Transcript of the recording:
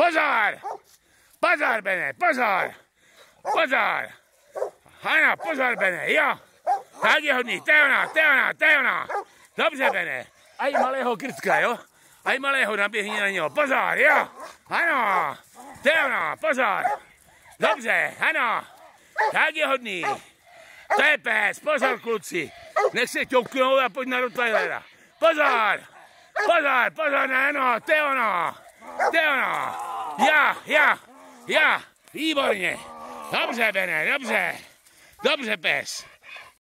Pozor! Pozor, Bene, pozor! Pozor! Ano, pozor, Bene, jo! Tak je hodný, to je ona! Dobře, Bene. A i malého krtka, jo? A i malého naběhni na něho, pozor, jo! Ano, to je ona, pozor! Dobře, ano! Tak je hodný! To je pes, pozor, kluci! Nech se ťouknout a pojď na Rottweilera. Pozor! Pozor, ano, to je ono! Já! Výborně! Dobře, Bene, dobře! Dobře, pes!